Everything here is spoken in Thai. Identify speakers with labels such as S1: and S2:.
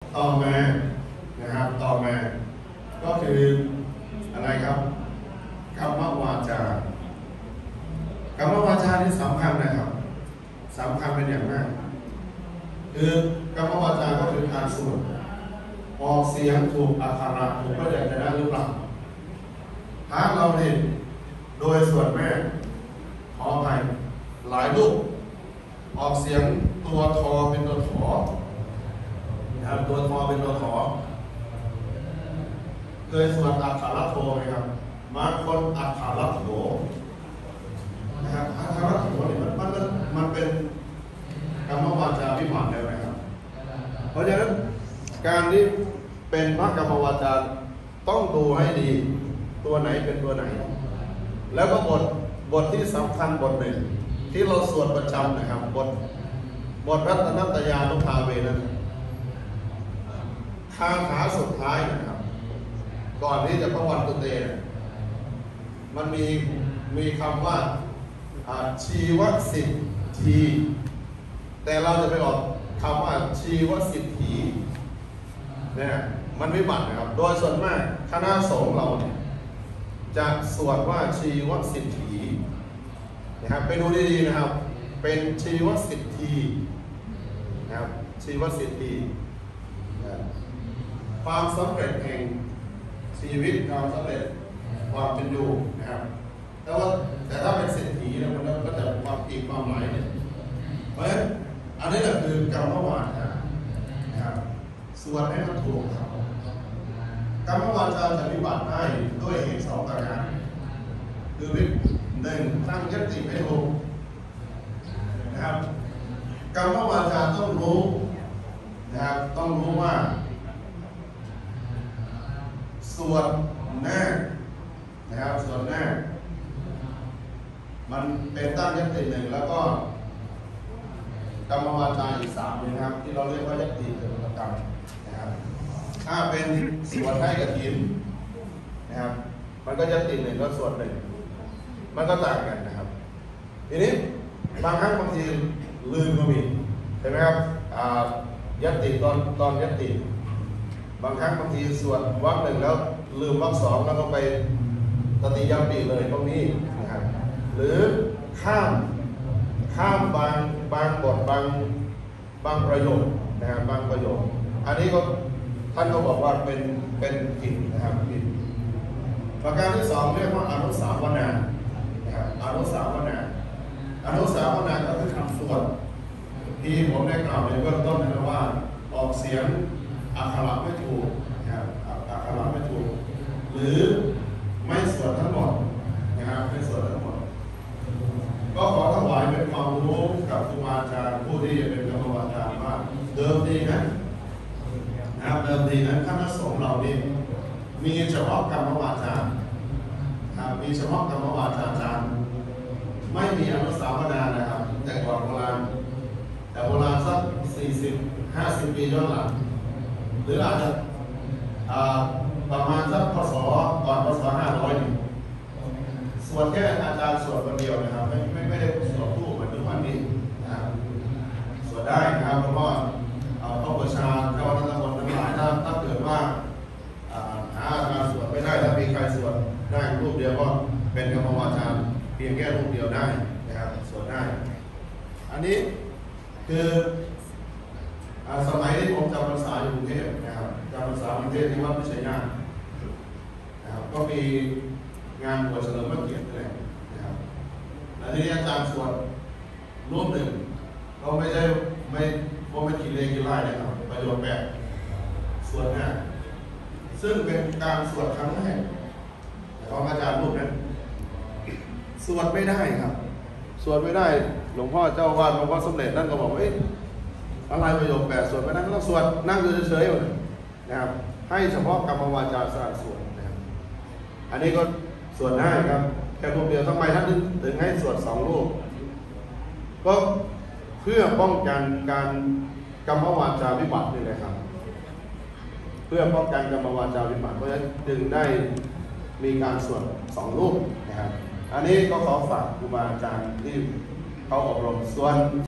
S1: ต่อมานะครับต่อมาก็คืออะไรครับกรรมวาจากรรมวาจาที่สำคัญนะครับสำคัญเป็นอย่างมากคือกรรมวาจาก็คือการสวดออกเสียงถูกอักขระถูกก็อยากจะได้หรือเปล่าถ้าเราเห็นโดยส่วนแม่ขออภัยหลายรูปออกเสียงตัวทอเป็นตัวถอนะครับตัวทอเป็นตัวถอเคยสวดอักขระโทไหมครับบางคนอักขระโถนะครับอักขระโถเนี่ยมันเป็นกรรมวาจาวิบัติแล้วนะครับเพราะฉะนั้นการที่เป็นพระกรรมวาจาต้องดูให้ดีตัวไหนเป็นตัวไหนแล้วก็บทที่สำคัญบทหนึ่งที่เราสวดประจำนะครับบทรัตนตยานุภาเวนั้นคาถาสุดท้ายนะครับก่อนที่จะพระวันตุเตนะมันมีคำว่าชีวสิทธีแต่เราจะไปออกคำว่าชีวสิทธีเนี่ยมันวิบัตินะครับโดยส่วนมากคณะสงฆ์เราเนี่ยจะสวดว่าชีวสิทธีนะครับไปดูดีๆนะครับเป็นชีวสิทธีนะครับชีวสิทธีความสำเร็จแห่งชีวิตความสำเร็จความเป็นอยู่นะครับแต่ถ้าเป็นสิทธีเนี่ยมันก็จะความอีกความหมายเนี่ยเพราะฉะนั้นอันนี้แหละคือกรรมวาจานะครับส่วนให้มันถูกครับกรรมวาจาจะวิบัติได้ด้วยเหตุสองประการคือหนึ่งตั้งยติไม่ถูกนะครับกรรมวาจาต้องรู้นะครับต้องรู้ว่าส่วนหน้านะครับส่วนหน้ามันเป็นตั้งยติหนึ่งแล้วก็กรรมวาจาอีกสามนะครับที่เราเรียกว่ายติเกิดประกรรมนะครับถ้าเป็นส่วนให้กับฐินนะครับมันก็ยติหนึ่งก็ส่วนหนึ่งมันก็ต่างกันนะครับทีนี้บางครั้งบางทีลืมก็มีใช่ไหมครับยติตอนยติบางครั้งบางทีส่วนวรรคหนึ่งแล้วลืมวรรคสองแล้วก็ไปตติยมปีเลยตรงนี้นะครับหรือข้ามบางบทบางประโยคนะครับบางประโยคอันนี้ก็ท่านก็บอกว่าเป็นผิดนะครับผิดประการที่สองเรียกว่าอนุสาวนานะครับอนุสาวนาก็คือคำสวดที่ผมได้กล่าวในเบื้องต้นนะครับว่าออกเสียงอักขระไม่ถูกนะครับอักขระไม่ถูกหรือไม่สวดทั้งหมดนะครับไม่สวดทั้งหมดก็ขอถวายเป็นความรู้กับครูอาจารย์ผู้ที่เป็นกรรมวาจาว่าเดิมทีนะครับเดิมทีนั้นคณะสงฆ์เรานี่มีเฉพาะกรรมวาจามีเฉพาะกรรมวาจาจารย์ไม่มีอนุสาวนานะครับแต่ก่อนโบราณสัก40-50 ปีย้อนหลังหรืออาจจะประมาณสักพศก่อนพศ500นี่สวดแค่อาจารย์สวดคนเดียวนะครับไม่ได้สวดคู่เหมือนทุกวันนี้นะครับสวดได้นะครับเพราะว่าพระประชาเจ้าหน้าที่ทั้งหลายถ้าเกิดว่าหาอาจารย์สวดไม่ได้ถ้ามีใครสวดได้รูปเดียวก็เป็นกรรมวาจาเพียงแค่รูปเดียวได้นะครับสวดได้อันนี้คือสมัยที่ผมจำพรรษาอยู่กรุงเทพนะครับจำพรรษากรุงเทพที่วัดพิชัยนาถนะครับก็มีงานบวชเฉลิมพระเกียรติเลยนะครับและทีนี้อาจารย์สวดรูปหนึ่งก็ไม่กี่เลขกี่ไล่นะครับประโยชน์แบบสวดง่ายซึ่งเป็นการสวดครั้งแรกของอาจารย์รูปนั้นสวดไม่ได้ครับสวดไม่ได้หลวงพ่อเจ้าวาดหลวงพ่อสมเด็จนั่นก็บอกว่าอะไรประโยคแบบสวดไม่ได้ต้องสวดนั่งอยู่เฉยๆนะครับให้เฉพาะกรรมวาจาสร้างสวดนะครับอันนี้ก็สวดได้ครับแค่รูปเดียวทำไมท่านถึงให้สวด2 รูปก็เพื่อป้องกันการกรรมวาจาวิบัตินี่แหละครับเพื่อป้องกันกรรมวาจาวิบัติเพราะฉะนั้นจึงได้มีการสวด2 รูปนะครับอันนี้ก็ขอฝากครูบาอาจารย์ที่เขาอบรมส่วน